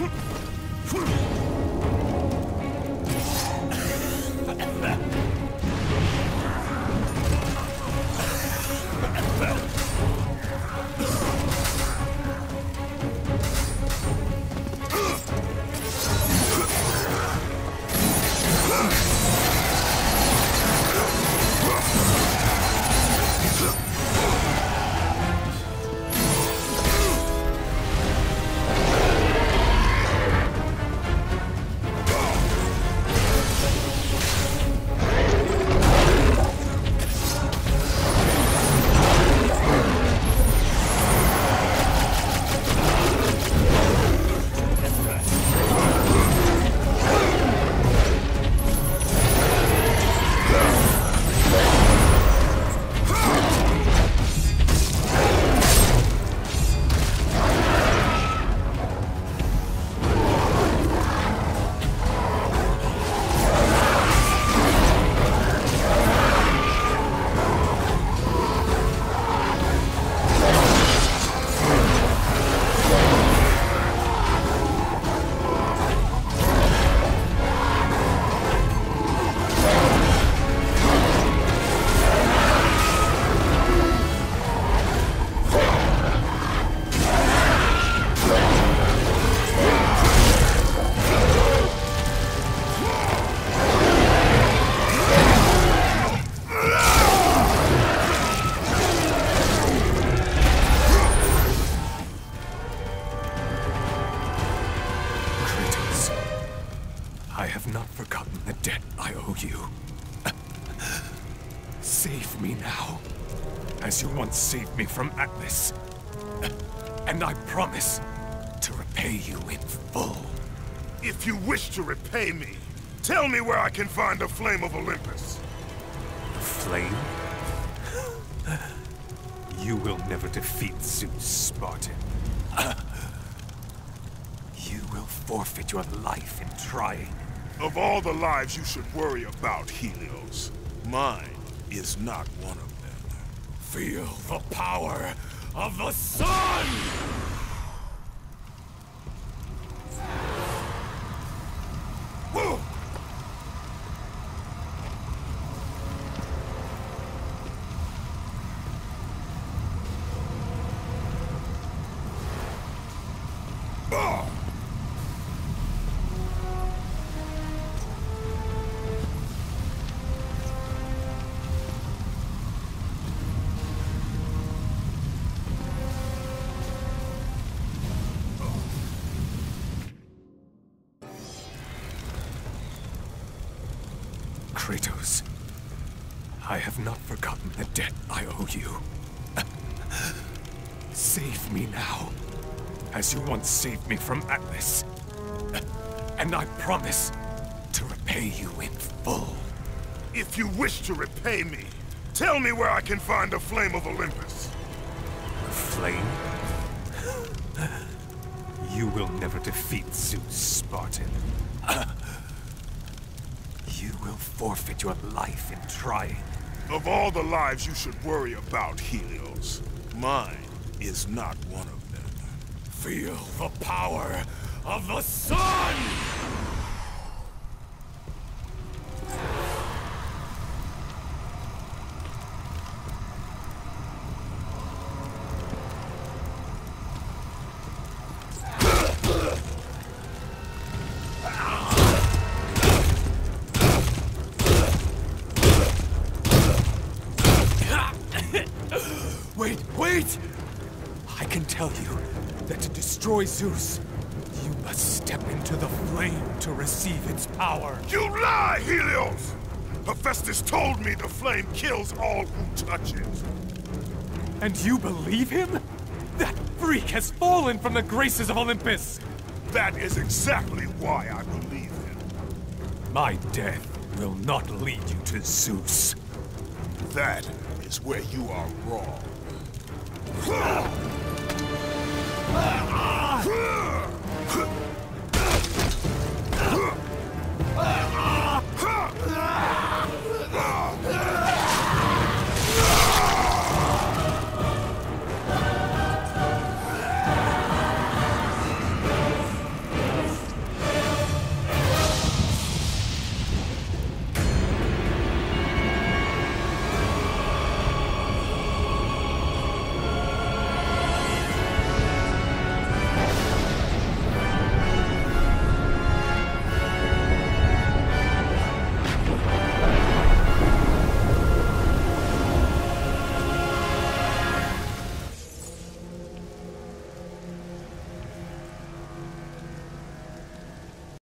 I have not forgotten the debt I owe you. Save me now, as you once saved me from Atlas. And I promise to repay you in full. If you wish to repay me, tell me where I can find the Flame of Olympus. The flame? You will never defeat Zeus, Spartan. You will forfeit your life in trying. Of all the lives you should worry about, Helios, mine is not one of them. Feel the power of the sun! Whoa! Kratos, I have not forgotten the debt I owe you. Save me now, as you once saved me from Atlas. And I promise to repay you in full. If you wish to repay me, tell me where I can find the Flame of Olympus. The flame? You will never defeat Zeus, Spartan. You will forfeit your life in trying. Of all the lives you should worry about, Helios, mine is not one of them. Feel the power of the sun! Wait! I can tell you that to destroy Zeus, you must step into the flame to receive its power. You lie, Helios! Hephaestus told me the flame kills all who touch it. And you believe him? That freak has fallen from the graces of Olympus! That is exactly why I believe him. My death will not lead you to Zeus. That is where you are wrong.